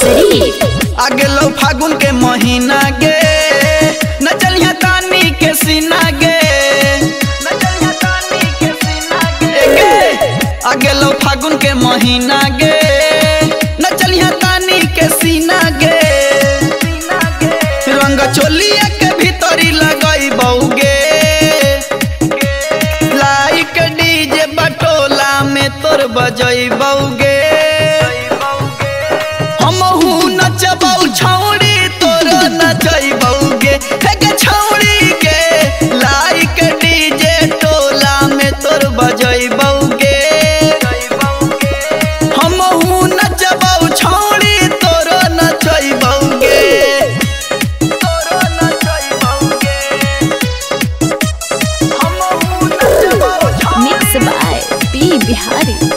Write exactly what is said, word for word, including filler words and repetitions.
शरीफ। आगे लो फागुन के महीना गे न चलिया तानी के सीना गे न चलिया तानी के सीना गे आगे लो फागुन के महीना गे न चलिया तानी के सीना गे रंग चोलिया के भीतरी लगई बउगे लाइक डीजे बटोला में तोर बजई बउगे हमहू नचबौ छौड़ी तोर नचई बउगे हे छौड़ी के लाइक डीजे टोला में तोर बजई बउगे हमहू नचबौ छौड़ी तोर नचई बउगे मिक्स बाय पी बिहारी।